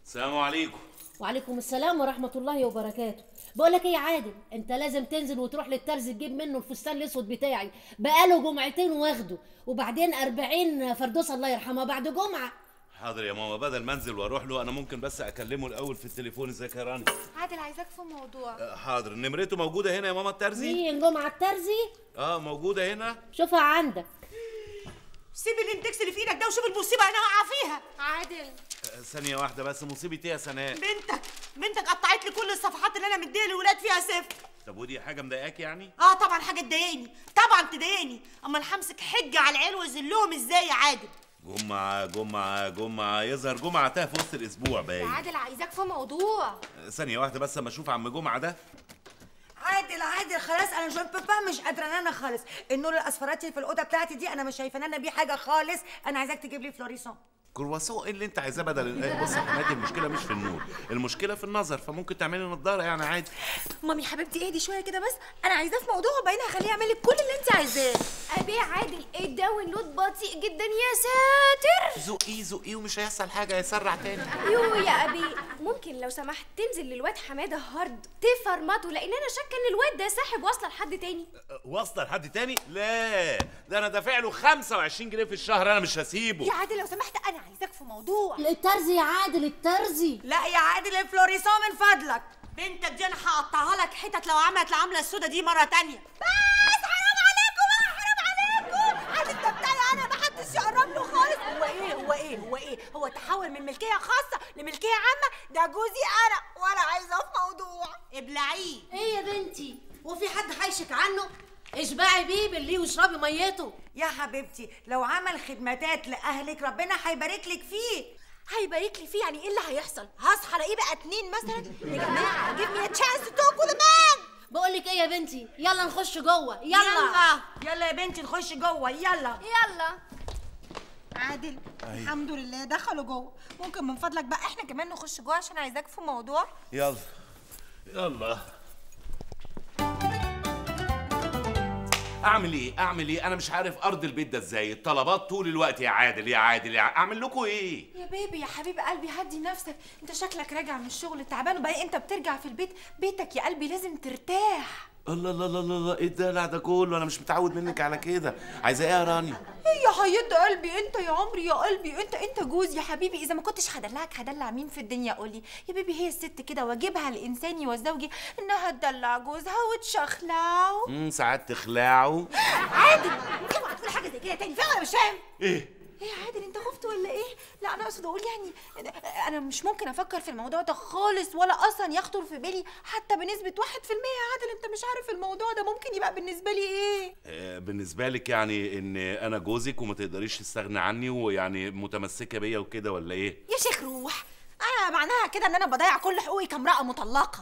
السلام عليكم. وعليكم السلام ورحمة الله وبركاته. بقول لك ايه يا عادل، انت لازم تنزل وتروح للترز تجيب منه الفستان الاسود بتاعي، بقاله جمعتين واخده، وبعدين 40 فردوس الله يرحمها بعد جمعة. حاضر يا ماما، بدل ما انزل واروح له انا ممكن بس اكلمه الاول في التليفون. ازيك يا رانيا؟ عادل عايزاك في موضوع. حاضر، نمرته موجودة هنا يا ماما الترزي؟ مين جمعة الترزي؟ موجودة هنا. شوفها عندك. سيب الاندكس اللي في ايدك ده وشوف المصيبه انا واقعه فيها. عادل ثانية واحدة بس، مصيبة ايه يا سناء؟ بنتك قطعت لي كل الصفحات اللي انا مديها للولاد فيها صفر. طب ودي حاجة مضايقاك يعني؟ طبعا حاجه تضايقني، طبعا تضايقني. اما همسك حجه على العيال واذلهم ازاي يا عادل؟ جمعة يظهر جمعة تاه في وسط الأسبوع باين. عادل عايزاك في موضوع. ثانية واحدة بس أما أشوف عم جمعة ده. عادل خلاص، انا جو بابا مش قادره انا خالص. النور الاصفرات في الاوضه بتاعتي دي انا مش شايفه انا بيه حاجه خالص. انا عايزاك تجيب لي فلوريسون. كرواسون ايه اللي انت عايزاه بدل بص يا حماتي، المشكله مش في النور، المشكله في النظر، فممكن تعملي نضاره يعني عادي. مامي حبيبتي اهدي شويه كده بس، انا عايزاه في موضوع وبعدين هخليه يعمل لك كل اللي انت عايزاه. ابي عادل الداونلود بطيء جدا يا ساتر. زقيه ومش هيحصل حاجه، هيسرع تاني. يو يا ابي، ممكن لو سمحت تنزل للواد حماده هارد تفرمطه، لان انا شاكه ان الواد ده ساحب واصله لحد تاني. واصله لحد تاني؟ لا ده انا دافع له 25 جنيه في الشهر، انا مش هسيبه. يا عادل لو سمحت انا عايزاك في موضوع. الترزي يا عادل، الترزي. لا يا عادل الفلوريسون من فضلك. بنتك دي انا هقطعها لك حتت لو عملت العمله السودا دي مره تانية. بس حرام عليكم بقى، حرام عليكم. عادل ده بتاعي انا، محدش يقرب له خالص. هو تحول من ملكيه خاصه لملكيه عامه. ده جوزي انا وانا عايزاه في موضوع. ابلعيه. ايه يا بنتي، وفي حد هيشك عنه؟ اشبعي بيه بالليه واشربي ميته. يا حبيبتي لو عمل خدمتات لاهلك ربنا هيبارك لك فيه. هيبارك لي فيه يعني ايه اللي هيحصل؟ هصحى الاقيه بقى 2 مثلا؟ يا جماعه give me a chance to talk with a man. بقول لك ايه يا بنتي، يلا نخش جوه. يلا يا بنتي نخش جوه. يلا عادل الحمد لله دخلوا جوه. ممكن من فضلك بقى احنا كمان نخش جوه عشان عايزاك في موضوع. يلا اعمل ايه انا مش عارف ارض البيت ده ازاي. الطلبات طول الوقت يا عادل اعمل لكم ايه؟ يا بيبي يا حبيب قلبي هدي نفسك، انت شكلك راجع من الشغل تعبان، وبعدين انت بترجع في البيت بيتك يا قلبي لازم ترتاح. الله ايه الدلع ده كله؟ انا مش متعود منك على كده. عايزه ايه يا رانيا؟ ايه يا حياة قلبي انت يا عمري يا قلبي، انت جوز يا حبيبي. اذا ما كنتش هدلعك هدلع مين في الدنيا؟ قولي يا بيبي. هي الست كده واجبها الانساني والزوجي انها تدلع جوزها وتشخلعه. ساعات تخلعه. عادل اوعى تقول حاجه زي كده تاني، فاهم ولا مش فاهم؟ ايه يا عادل انت خفت ولا ايه؟ لا انا اقصد اقول يعني انا مش ممكن افكر في الموضوع ده خالص، ولا اصلا يخطر في بالي حتى بنسبه 1%. يا عادل انت مش عارف الموضوع ده ممكن يبقى بالنسبه لي ايه؟ بالنسبه لك يعني ان انا جوزك وما تقدريش تستغني عني، ويعني متمسكه بيا وكده ولا ايه؟ يا شيخ روح، انا معناها كده ان انا بضيع كل حقوقي كامرأة مطلقه.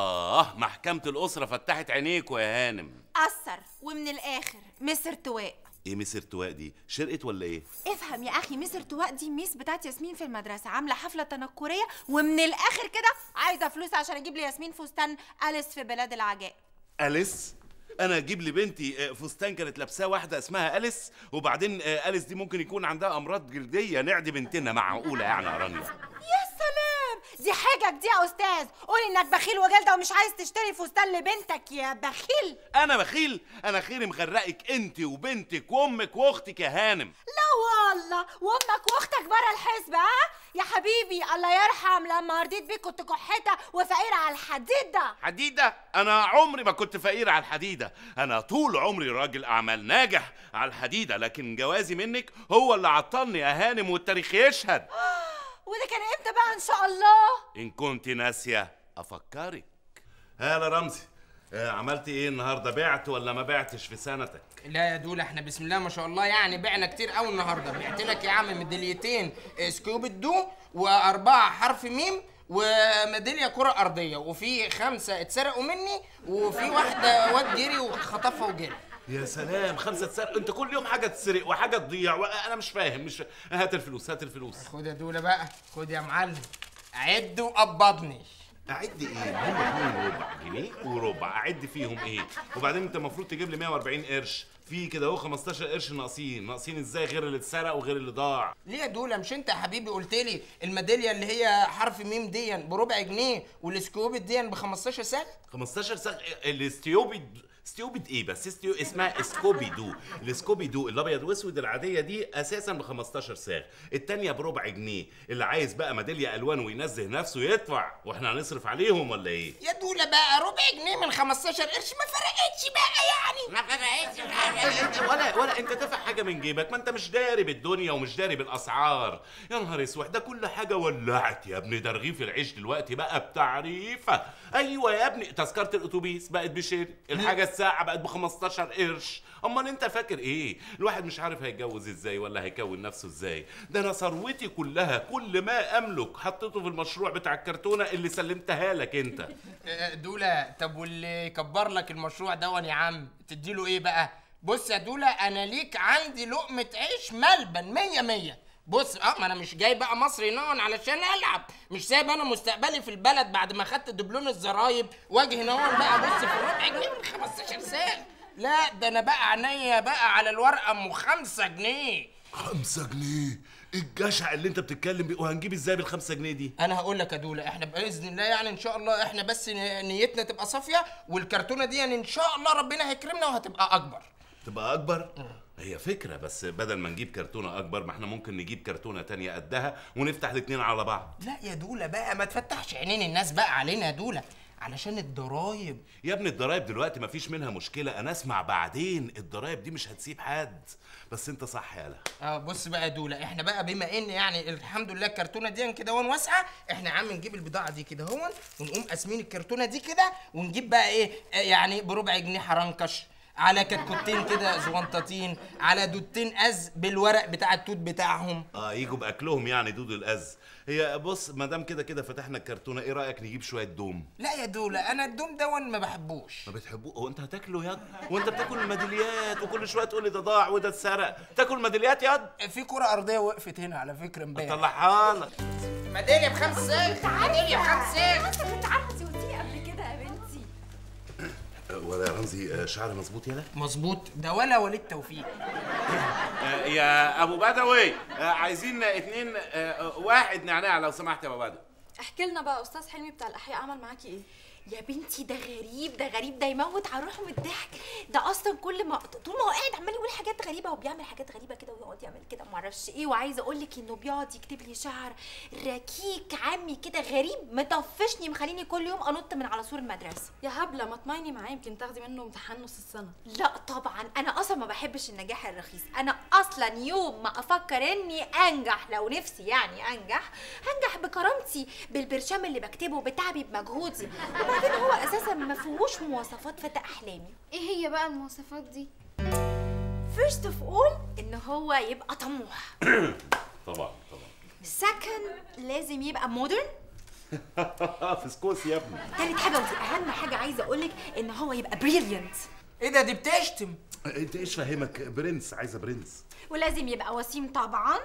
محكمه الاسره فتحت عينيكوا يا هانم. اثر ومن الاخر مس ارتواء. ايه مس ارتواء دي؟ شرقت ولا ايه؟ افهم يا اخي، مس ارتواء دي ميس بتاعت ياسمين في المدرسه، عامله حفله تنكريه ومن الاخر كده عايزه فلوس عشان اجيب لي ياسمين فستان أليس في بلاد العجائب. أليس؟ انا اجيب لبنتي فستان كانت لابساه واحده اسمها أليس؟ وبعدين أليس دي ممكن يكون عندها امراض جلديه، نعدي بنتنا. معقوله يعني يا رانيا؟ يا سلام، دي حاجة دي يا استاذ. قولي انك بخيل وجلده ومش عايز تشتري فستان لبنتك يا بخيل. انا بخيل؟ انا خيري مغرقك انت وبنتك وامك واختك يا هانم. لا والله، وامك واختك بره الحسبة. يا حبيبي الله يرحم لما رضيت بيك كنت كحيتة وفقيرة على الحديدة. حديدة؟ انا عمري ما كنت فقير على الحديدة، انا طول عمري راجل اعمال ناجح على الحديدة، لكن جوازي منك هو اللي عطلني يا هانم والتاريخ يشهد. وده كان امتى بقى ان شاء الله؟ ان كنت ناسية افكرك. هلا رمزي، عملت ايه النهارده؟ بعت ولا ما بعتش في سنتك؟ لا يا دولة احنا بسم الله ما شاء الله يعني بعنا كتير قوي النهارده. بعت لك يا عم ميداليتين سكوب الدو، و4 حرف ميم، وميداليه كره ارضيه، وفي 5 اتسرقوا مني، وفي واحده واد جري وخطفها وجري. يا سلام، 5 اتسرق؟ انت كل يوم حاجه تتسرق وحاجه تضيع، وانا مش فاهم. هات الفلوس. خد يا دولة بقى، خد يا معلم، عد وقبضني. اعد ايه؟ هم 2 وربع جنيه وربع، اعد فيهم ايه؟ وبعدين انت المفروض تجيب لي 140 قرش في كده اهو 15 قرش ناقصين ازاي غير اللي اتسرق وغير اللي ضاع؟ ليه يا دوله؟ مش انت يا حبيبي قلت لي الميداليه اللي هي حرف ميم دي بربع جنيه والسكوبت دي ب 15 ساغ؟ 15 ساغ؟ ستيوبد ايه بس؟ اسمها سكوبي دو. السكوبي دو الابيض واسود العاديه دي اساسا ب 15 ساغ، التانيه بربع جنيه. اللي عايز بقى ميداليه الوان وينزه نفسه يدفع، واحنا هنصرف عليهم ولا ايه؟ يا دوله بقى ربع جنيه من 15 قرش ما فرقتش بقى يعني. ما فرقتش ولا انت دافع حاجه من جيبك؟ ما انت مش داري بالدنيا ومش داري بالاسعار. يا نهار اسود، ده كل حاجه ولعت يا ابني. ده رغيف العيش دلوقتي بقى بتعريفه. ايوه يا ابني، تذكره الاتوبيس بقت بشير، الحاجه الساعه بقت ب 15 قرش. امال انت فاكر ايه؟ الواحد مش عارف هيتجوز ازاي ولا هيكون نفسه ازاي. ده انا ثروتي كلها، كل ما املك حطيته في المشروع بتاع الكرتونه اللي سلمتها لك انت. دوله، طب واللي يكبر لك المشروع دون يا عم تديله ايه بقى؟ بص يا دوله، انا ليك عندي لقمه عيش ملبن 100. بص ما انا مش جاي بقى مصر هنا علشان العب، مش سايب انا مستقبلي في البلد بعد ما خدت دبلوم الزرايب واجي هنا بقى بص في الربع جنيه من 15 ساعه. لا ده انا بقى عينيا بقى على الورقه ام 5 جنيه. 5 جنيه؟ الجشع اللي انت بتتكلم بيه، وهنجيب ازاي بال5 جنيه دي؟ انا هقول لك يا دوله، احنا باذن الله يعني ان شاء الله احنا بس نيتنا تبقى صافيه، والكرتونه دي يعني ان شاء الله ربنا هيكرمنا وهتبقى اكبر. تبقى اكبر؟ هي فكرة، بس بدل ما نجيب كرتونة أكبر ما احنا ممكن نجيب كرتونة تانية قدها ونفتح الاتنين على بعض. لا يا دولة بقى ما تفتحش عينين الناس بقى علينا يا دولة، علشان الضرايب. يا ابني الضرايب دلوقتي مفيش منها مشكلة، أنا أسمع بعدين. الضرايب دي مش هتسيب حد. بس أنت صح يالا. بص بقى يا دولة، احنا بقى بما إن يعني الحمد لله الكرتونة دي كده واسعة، احنا يا عم نجيب البضاعة دي كده ونقوم قاسمين الكرتونة دي كده، ونجيب بقى إيه يعني بربع جنيه حرنكش، على كتكوتين كده زوانطتين، على دودتين أز بالورق بتاع التوت بتاعهم. يجوا بأكلهم يعني دود الأز. هي بص، ما دام كده فتحنا الكرتونة، إيه رأيك نجيب شوية دوم؟ لا يا دولة، أنا الدوم دون ما بحبوش. ما بتحبوه؟ هو أنت هتاكله ياض؟ وأنت بتاكل الميداليات وكل شوية تقول لي ده ضاع وده اتسرق، تاكل ميداليات ياض؟ في كرة أرضية وقفت هنا على فكرة امبارح. أطلعها لك. ميدالية ب5 ساغ، ميدالية ب5 ساغ. انت كنت عارفه انت قلتيلي قبل كده يا بنتي. ولا يا رمزي شعر مظبوط يالا؟ مظبوط، ده ولا وليد توفيق. يا ابو بدوي، عايزين 2 1 نعناع لو سمحت يا ابو بدوي. احكي لنا بقى استاذ حلمي بتاع الاحياء عمل معاكي ايه؟ يا بنتي ده غريب، ده يموت على روحه من الضحك. ده اصلا كل ما طول ما هو قاعد عمال يقول حاجات غريبه، وبيعمل حاجات غريبه كده، ويقعد يعمل كده ما اعرفش ايه. وعايزه اقول لك انه بيقعد يكتب لي شعر ركيك عمي كده غريب، مطفشني، مخليني كل يوم انط من على سور المدرسه. يا هبله ما تمايني معاه، يمكن تاخدي منه امتحان نص السنه. لا طبعا، انا اصلا ما بحبش النجاح الرخيص. انا اصلا يوم ما افكر اني انجح، لو نفسي يعني هنجح بكرامتي، بالبرشام اللي بكتبه، بتعبي، بمجهودي. وبعدين هو اساسا ما فيهوش مواصفات فتى احلامي. ايه هي بقى المواصفات دي؟ First of all ان هو يبقى طموح. طبعا. Second لازم يبقى مودرن. فسكوس يا ابني. تالت حاجه ودي اهم حاجه عايزه اقولك، ان هو يبقى بريليانت. ايه ده؟ دي بتشتم. انت ايش فاهمك؟ برنس، عايزه برنس. ولازم يبقى وسيم طبعا.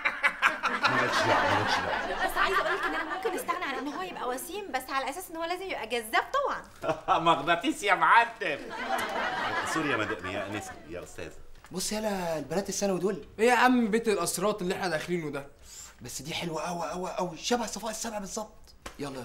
مالكش دعوه. بس عايزه اقولك ان انا ممكن استغنى عن ان هو يبقى وسيم، بس على اساس ان هو لازم يبقى جذاب طبعا. مغناطيس يا معلم. سوري يا مدام، يا انسه يا استاذه. بص يالا البنات الثانوي دول ايه يا عم بيت الاسرات اللي احنا داخلينه ده؟ بس دي حلوه قوي قوي قوي، شبه صفاء السبع بالظبط. يلا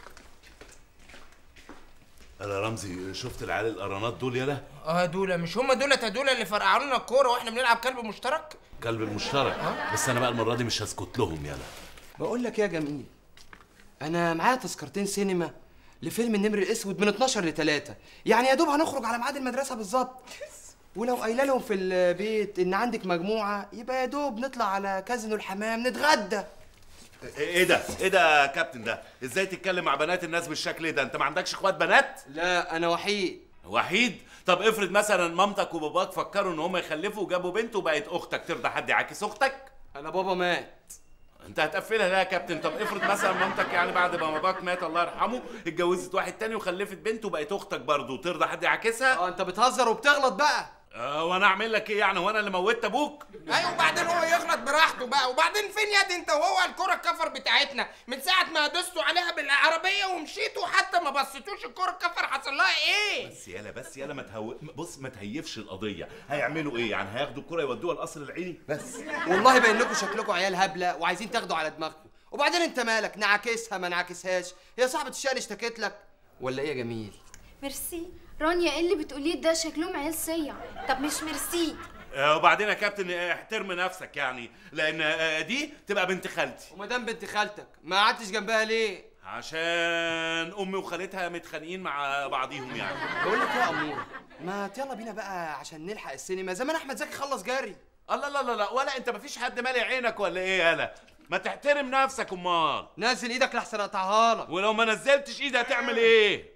يا رمزي، شفت العيال القرانات دول يالا؟ دول مش هم دولت يا دولة اللي فرقعوا لنا الكوره واحنا بنلعب كلب مشترك؟ كلب المشترك. بس انا بقى المره دي مش هسكت لهم يالا. بقول لك يا جميل، انا معايا تذكرتين سينما لفيلم النمر الاسود من 12 ل3، يعني يا دوب هنخرج على ميعاد المدرسه بالظبط. ولو قايله لهم في البيت ان عندك مجموعه، يبقى يا دوب نطلع على كازينو الحمام نتغدى. ايه ده يا كابتن؟ ده ازاي تتكلم مع بنات الناس بالشكل ده؟ انت ما عندكش اخوات بنات؟ لا انا وحيد. وحيد؟ طب افرض مثلا مامتك وباباك فكروا ان هم يخلفوا وجابوا بنت وبقت اختك، ترضى حد يعاكس اختك؟ انا بابا مات. انت هتقفلها ليه يا كابتن؟ طب افرض مثلا مامتك يعني بعد ما باباك مات الله يرحمه اتجوزت واحد تاني وخلفت بنت وبقت اختك برضه، ترضى حد يعاكسها؟ انت بتهزر وبتغلط بقى. وانا اعمل لك ايه يعني؟ وانا اللي موتت ابوك؟ ايوه وبعدين هو يغلط براحته بقى. وبعدين فين يا دي انت وهو الكره الكفر بتاعتنا من ساعه ما دوستوا عليها بالعربيه ومشيتوا حتى ما بصيتوش الكره الكفر حصل لها ايه؟ بس يالا بص ما تهيفش القضيه. هيعملوا ايه يعني؟ هياخدوا الكره يودوها القصر العيني بس؟ والله باين لكم شكلكم عيال هبله وعايزين تاخدوا على دماغكم. وبعدين انت مالك؟ نعكسها ما نعكسهاش، هي صاحبه الشقه اشتكت لك ولا ايه يا جميل؟ ميرسي. رانيا ايه اللي بتقوليه ده؟ شكلهم عيال صيع. طب مش ميرسي. وبعدين يا كابتن احترم نفسك يعني، لان دي تبقى بنت خالتي. وما دام بنت خالتك ما قعدتش جنبها ليه؟ عشان امي وخالتها متخانقين مع بعضيهم يعني. بقول لك ايه يا اموره، ما يلا بينا بقى عشان نلحق السينما. زمان احمد زكي خلص جري. الله لا لا لا، ولا انت مفيش حد مالي عينك ولا ايه يالا؟ ما تحترم نفسك امال. نزل ايدك لحسن اقطعها لك. ولو ما نزلتش ايدي هتعمل ايه؟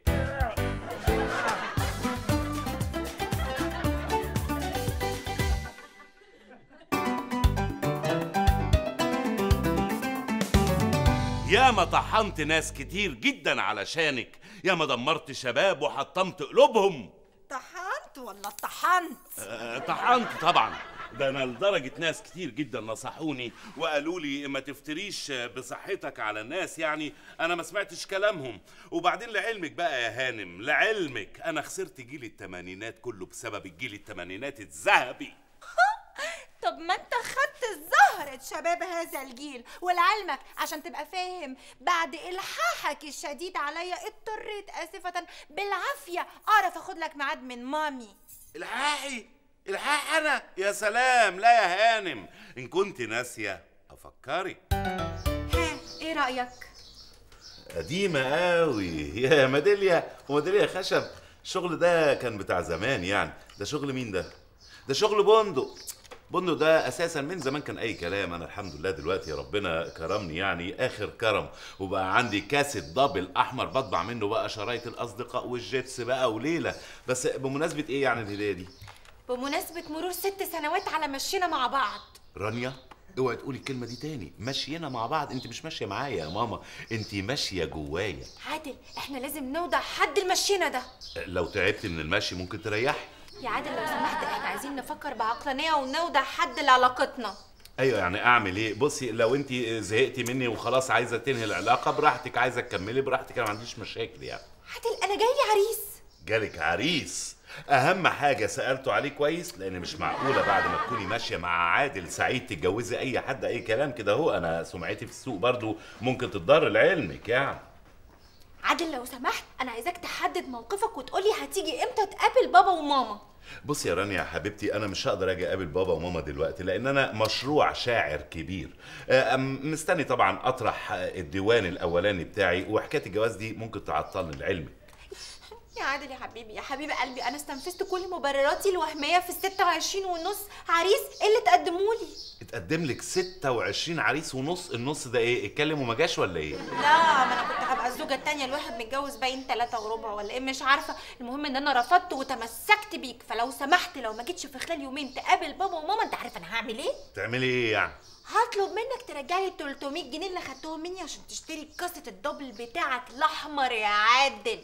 ياما طحنت ناس كتير جدا علشانك، ياما دمرت شباب وحطمت قلوبهم. طحنت ولا طحنت؟ طحنت طبعا. ده انا لدرجه ناس كتير جدا نصحوني وقالوا لي ما تفتريش بصحتك على الناس يعني. انا ما سمعتش كلامهم. وبعدين لعلمك بقى يا هانم، لعلمك انا خسرت جيل الثمانينات كله بسبب الجيل الثمانينات الذهبي. طب ما انت خدت زهرة شباب هذا الجيل، ولعلمك عشان تبقى فاهم بعد الحاحك الشديد عليا اضطريت اسفة بالعافية اعرف اخد لك ميعاد من مامي. الحاح انا؟ يا سلام. لا يا هانم، ان كنت ناسيه افكرك. ها ايه رأيك؟ قديمه قوي يا ميداليا. وميداليا خشب. الشغل ده كان بتاع زمان يعني. ده شغل مين ده؟ ده شغل بندق ده اساسا من زمان كان اي كلام. انا الحمد لله دلوقتي ربنا كرمني يعني اخر كرم، وبقى عندي كاسيت دبل احمر بطبع منه بقى شرايط الاصدقاء والجيتس بقى وليله. بس بمناسبه ايه يعني الهديه دي؟ بمناسبة مرور 6 سنوات على مشينا مع بعض. رانيا اوعي تقولي الكلمه دي تاني. ماشينا مع بعض؟ انت مش ماشيه معايا يا ماما، انت ماشيه جوايا. عادل احنا لازم نوضع حد المشينا ده. لو تعبت من المشي ممكن تريحي. يا عادل لو سمحت احنا عايزين نفكر بعقلانيه ونوضع حد لعلاقتنا. ايوه يعني اعمل ايه؟ بصي لو انت زهقتي مني وخلاص عايزه تنهي العلاقه براحتك، عايزه تكملي براحتك، انا ما عنديش مشاكل يعني. عادل انا جاي عريس. جالك عريس؟ اهم حاجه سالته عليه كويس، لان مش معقوله بعد ما تكوني ماشيه مع عادل سعيد تتجوزي اي حد اي كلام كده. هو انا سمعتي في السوق برضو ممكن تتضر لعلمك يعني. عادل لو سمحت انا عايزاك تحدد موقفك وتقولي هتيجي امتى تقابل بابا وماما. بصي يا رانيا يا حبيبتي، انا مش هقدر اجي اقابل بابا وماما دلوقتي لان انا مشروع شاعر كبير. مستني طبعا اطرح الديوان الاولاني بتاعي، وحكايه الجواز دي ممكن تعطلني لعلمك. يا عادل يا حبيبي يا حبيب قلبي، انا استنفذت كل مبرراتي الوهميه في 26 ونص عريس اللي تقدمولي. اتقدم لك 26 عريس ونص؟ النص ده ايه؟ اتكلم وما جاش ولا ايه؟ لا ما انا كنت هبقى الزوجه الثانيه، الواحد متجوز باين 3 وربع ولا ايه مش عارفه. المهم ان انا رفضت وتمسكت بيك، فلو سمحت لو ما جيتش في خلال يومين تقابل بابا وماما انت عارف انا هعمل ايه؟ تعملي ايه يعني؟ هطلب منك ترجع لي 300 جنيه اللي خدتهم مني عشان تشتري كاسه الدبل بتاعك الاحمر يا عادل.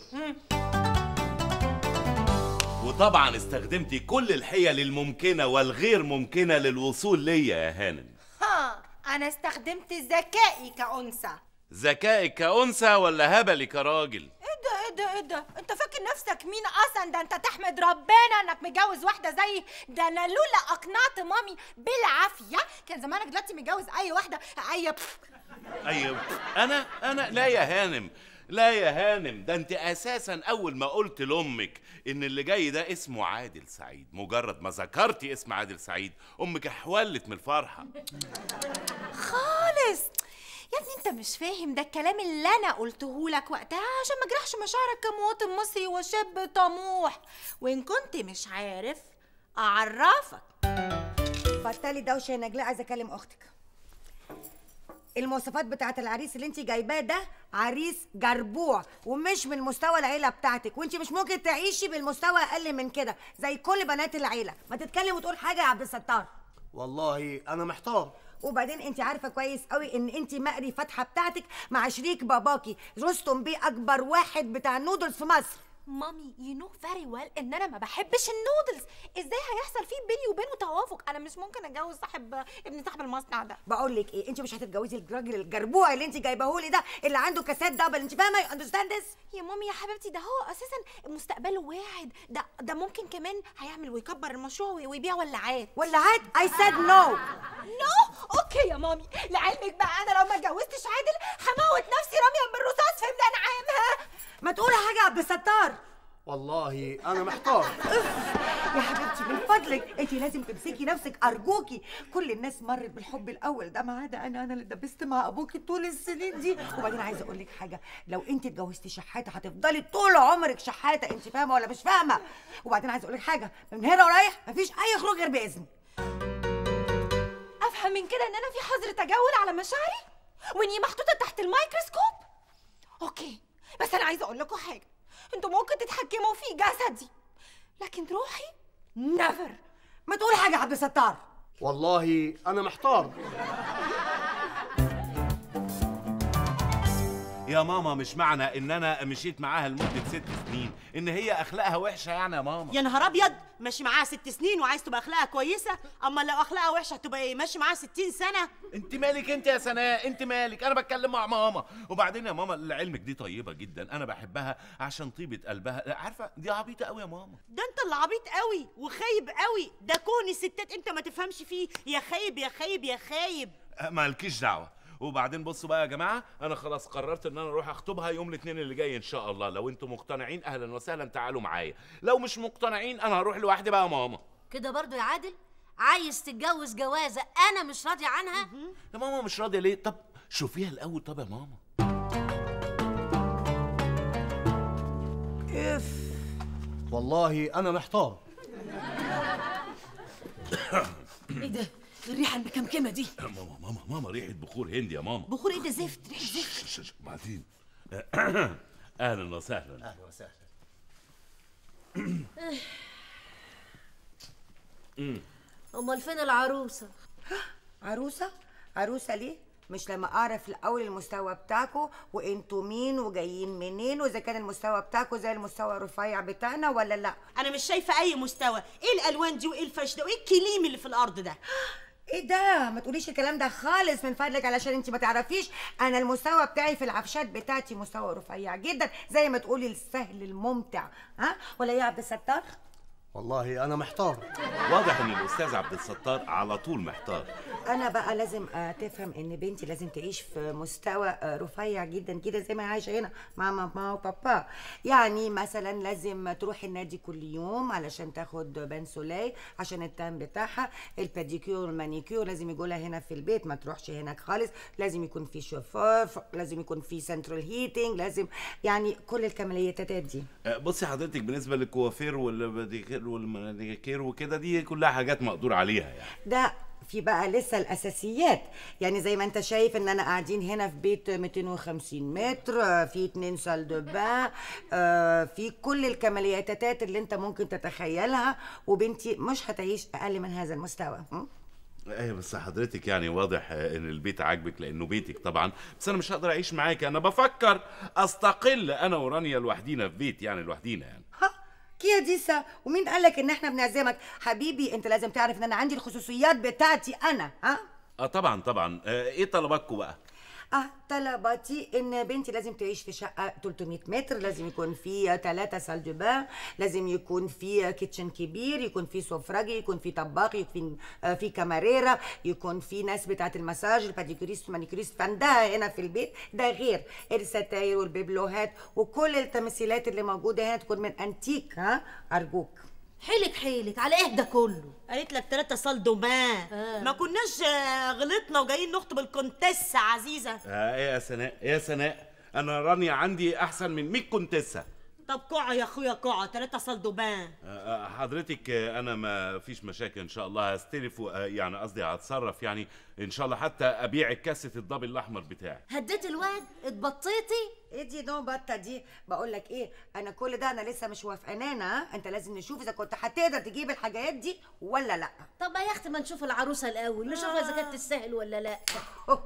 وطبعا استخدمتي كل الحيل الممكنه والغير ممكنه للوصول ليا يا هانم. انا استخدمت ذكائي كأنثى. ذكائك كأنثى ولا هبلي كراجل؟ ايه ده انت فاكر نفسك مين اصلا؟ ده انت تحمد ربنا انك متجوز واحده زيي. ده انا لولا اقنعت مامي بالعافيه كان زمانك دلوقتي متجوز اي واحده. ايوه انا لا يا هانم، لا يا هانم، ده انت اساسا اول ما قلت لامك ان اللي جاي ده اسمه عادل سعيد، مجرد ما ذكرتي اسم عادل سعيد امك احولت من الفرحه خالص. يا ابني انت مش فاهم، ده الكلام اللي انا قلته لك وقتها عشان ما اجرحش مشاعرك كمواطن مصري وشاب طموح، وان كنت مش عارف اعرفك. بطلي دوشه يا نجلاء، عايزه اكلم اختك. المواصفات بتاعت العريس اللي انت جايباه ده عريس جربوع ومش من مستوى العيله بتاعتك، وانت مش ممكن تعيشي بالمستوى اقل من كده زي كل بنات العيله. ما تتكلم وتقول حاجه يا عبد الستار. والله انا محتار. وبعدين انت عارفه كويس قوي ان انت مقري فتحه بتاعتك مع شريك باباكي رستم بيه، اكبر واحد بتاع النودلز في مصر. مامي يو نو فيري ويل ان انا ما بحبش النودلز. ازاي هيحصل فيه بيني وبينه توافق؟ انا مش ممكن اتجوز ابن صاحب المصنع ده. بقول لك ايه، انت مش هتتجوزي الراجل الجربوع اللي انت جايبهولي ده، اللي عنده كاسات دبل. انت فاهمه؟ يو اندرستاند ذس؟ يا مامي يا حبيبتي، ده هو اساسا مستقبله واعد. ده ممكن كمان هيعمل ويكبر المشروع ويبيع ولاعات. ولاعات؟ اي سيد نو. اوكي يا مامي، لعلمك بقى انا لو ما اتجوزتش عادل هموت نفسي رميا بالرصاص في ابن انعامها. ما تقولي حاجه يا عبد الستار. والله انا محتار. يا حبيبتي من فضلك انت لازم تمسكي نفسك ارجوكي. كل الناس مرت بالحب الاول ده ما عدا انا اللي دبست مع ابوكي طول السنين دي. وبعدين عايزه اقول لك حاجه، لو انت اتجوزتي شحاته هتفضلي طول عمرك شحاته. انت فاهمه ولا مش فاهمه؟ وبعدين عايزه اقول لك حاجه، من هنا ورايح مفيش اي خروج غير باذن. افهم من كده ان انا في حظر تجول على مشاعري واني محطوطه تحت الميكروسكوب. اوكي، بس انا عايزه اقول لكم حاجه، انتوا ممكن تتحكموا في جسدي لكن روحي نيفر. ما تقول حاجه يا عبد الستار. والله انا محتار. يا ماما مش معنى ان انا مشيت معاها لمده 6 سنين ان هي اخلاقها وحشه يعني يا ماما. يا نهار ابيض، ماشي معاها 6 سنين وعايز تبقى اخلاقها كويسه؟ اما لو اخلاقها وحشه هتبقى ايه؟ ماشي معاها 60 سنه؟ انت مالك انت يا سناء؟ انت مالك؟ انا بتكلم مع ماما. وبعدين يا ماما لعلمك دي طيبه جدا، انا بحبها عشان طيبه قلبها. عارفه دي عبيطه قوي يا ماما. ده انت اللي عبيط قوي وخايب قوي. ده كون الستات انت ما تفهمش فيه. يا خايب يا خايب يا خايب. مالكيش دعوه. وبعدين بصوا بقى يا جماعه، انا خلاص قررت ان انا اروح اخطبها يوم الاثنين اللي جاي ان شاء الله. لو انتم مقتنعين اهلا وسهلا تعالوا معايا، لو مش مقتنعين انا هروح لوحدي بقى يا ماما. كده برضو يا عادل عايز تتجوز جوازه انا مش راضيه عنها؟ يا ماما مش راضيه ليه؟ طب شوفيها الاول. طب يا ماما والله انا محتار. ايه ده؟ الريحه المكمكمه دي؟ ماما ريحه بخور هندي يا ماما. بخور ايه ده؟ زفت، ريحه زفت. بعدين اهلا وسهلا. اهلا وسهلا. امال فين العروسه؟ عروسه؟ عروسه ليه؟ مش لما اعرف الاول المستوى بتاعكم وانتوا مين وجايين منين، واذا كان المستوى بتاعكم زي المستوى الرفيع بتاعنا ولا لا. انا مش شايفه اي مستوى. ايه الالوان دي وايه الفش ده وايه الكليم اللي في الارض ده؟ ايه ده؟ ما تقوليش الكلام ده خالص من فضلك، علشان انت ما تعرفيش انا المستوى بتاعي في العفشات بتاعتي مستوى رفيع جدا، زي ما تقولي السهل الممتع. ها ولا ايه يا عبد الستار؟ والله انا محتار. واضح ان الاستاذ عبد الستار على طول محتار. انا بقى لازم تفهم ان بنتي لازم تعيش في مستوى رفيع جدا كده زي ما هي عايشه هنا مع ماما وبابا. يعني مثلا لازم تروح النادي كل يوم علشان تاخد بنسولاي عشان التان بتاعها، الباديكيور والمانيكيور لازم يجولها هنا في البيت، ما تروحش هناك خالص. لازم يكون في شوفور، لازم يكون في سنترال هيتنج، لازم يعني كل الكماليات دي. بصي حضرتك بالنسبه للكوافير والباديكير والمانيكير وكده دي كلها حاجات مقدور عليها يعني. ده في بقى لسه الاساسيات، يعني زي ما انت شايف ان انا قاعدين هنا في بيت 250 متر، في 2 سال دو بان، في كل الكماليات اللي انت ممكن تتخيلها، وبنتي مش هتعيش اقل من هذا المستوى. ايوه بس حضرتك يعني واضح ان البيت عاجبك لانه بيتك طبعا، بس انا مش هقدر اعيش معاك. انا بفكر استقل انا ورانيا لوحدينا في بيت، يعني لوحدينا يعني. كيا ديسا، ومين قالك ان احنا بنعزمك؟ حبيبي انت لازم تعرف ان انا عندي الخصوصيات بتاعتي انا. طبعا. ايه طلباتكم بقى؟ طلباتي ان بنتي لازم تعيش في شقه 300 متر، لازم يكون في 3 سال دو بان، لازم يكون في كيتشن كبير، يكون في سفرجي، يكون في طباخ، يكون في كاماريرا، يكون في ناس بتاعه المساج، الباديكوريست والمانيكوريست عندها هنا في البيت. ده غير الستاير والبيبلوهات وكل التمثيلات اللي موجوده هنا تكون من انتيك. ارجوك حيلك على ايه ده كله؟ قالت لك 3 سال دو بان. ما كناش غلطنا وجايين نخطب الكونتيسه عزيزه. ايه يا سناء انا رانيا عندي احسن من 100 كونتيسه. طب قاعه يا اخويا قاعه 3 سال دو بان. حضرتك انا ما فيش مشاكل ان شاء الله، هستلف يعني قصدي هتصرف يعني ان شاء الله، حتى ابيع الكاسه الضبي الاحمر بتاعي. هديت الواد؟ اتبطيتي؟ ايه دي نو بطه دي؟ بقول لك ايه، انا كل ده انا لسه مش وافقانانا. انت لازم نشوف اذا كنت هتقدر تجيب الحاجات دي ولا لا. طب يا اختي ما نشوف العروسه الاول، نشوف اذا كانت تستاهل ولا لا.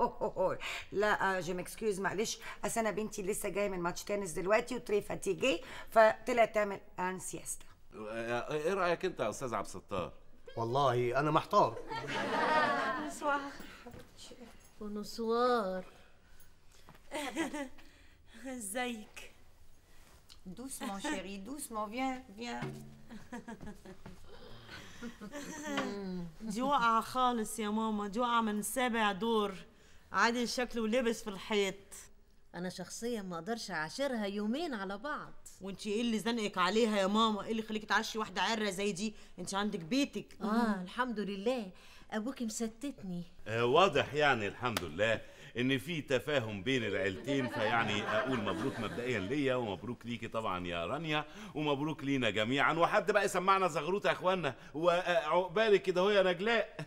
لا جو مكسكيوز معلش، اصل انا بنتي لسه جايه من ماتش تنس دلوقتي وتري فاتيجي، فطلعت تعمل ان سياستا. ايه رايك انت يا استاذ عبد الستار؟ والله انا محتار. بونسوار. ازيك؟ doucement chérie doucement viens. دي واقعة خالص يا ماما، دي واقعة من 7 دور. عادل شكله لبس في الحيط. انا شخصيا ما اقدرش اعاشرها يومين على بعض. وانتي ايه اللي زنقك عليها يا ماما؟ ايه اللي خليكي تعشي واحدة عرة زي دي؟ انتي عندك بيتك. الحمد لله، ابوكي مستتني. واضح يعني الحمد لله ان في تفاهم بين العيلتين، فيعني اقول مبروك مبدئيا ليا ومبروك ليكي طبعا يا رانيا ومبروك لينا جميعا. وحد بقى يسمعنا زغروطه يا اخوانا، وعقبالك كده اهو يا نجلاء.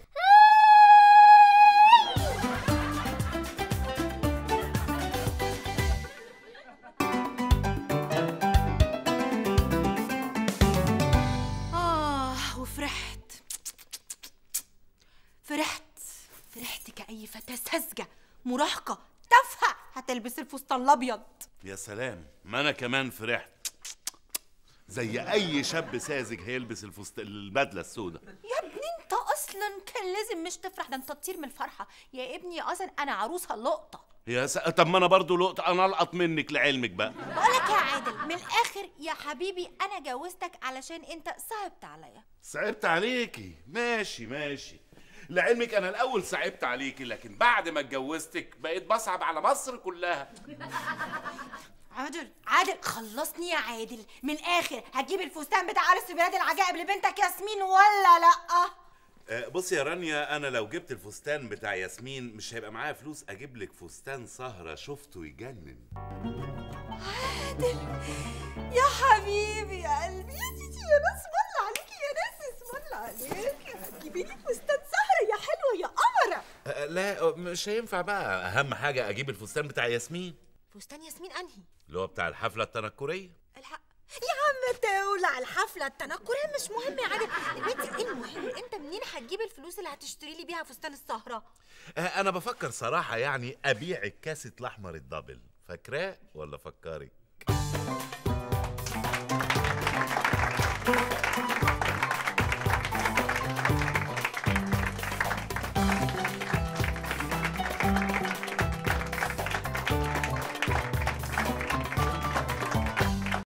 فرحت كأي فتاة ساذجة مراهقة تافهة هتلبس الفستان الأبيض. يا سلام، ما أنا كمان فرحت زي أي شاب ساذج هيلبس البدلة السوداء. يا ابني أنت أصلا كان لازم مش تفرح، ده أنت تطير من الفرحة يا ابني. أصلا أنا عروسة لقطة. طب ما أنا برضو لقطة، أنا ألقط منك لعلمك بقى. بقولك يا عادل من الآخر يا حبيبي، أنا جوزتك علشان أنت صعبت عليا. صعبت عليكي؟ ماشي. لعلمك انا الاول صعبت عليكي، لكن بعد ما اتجوزتك بقيت بصعب على مصر كلها. عادل خلصني يا عادل، من الاخر هتجيب الفستان بتاع عرس بلاد العجائب لبنتك ياسمين ولا لا؟ بصي يا رانيا، انا لو جبت الفستان بتاع ياسمين مش هيبقى معايا فلوس اجيب لك فستان سهرة شفته يجنن. عادل يا حبيبي يا قلبي يا تيتي يا ناس، والله عليكي يا ناس، والله عليكي هتجيبي لي فستان سهرة يا حلوة يا قمرة. لا مش هينفع بقى، اهم حاجة اجيب الفستان بتاع ياسمين. فستان ياسمين انهي؟ اللي هو بتاع الحفلة التنكرية. يا عم تولع الحفلة التنكرية مش مهم يا عادل. البنت المهم انت منين هتجيب الفلوس اللي هتشتري لي بيها فستان السهرة؟ انا بفكر صراحة يعني ابيع الكاسيت الاحمر الدبل، فاكراه ولا فكرك؟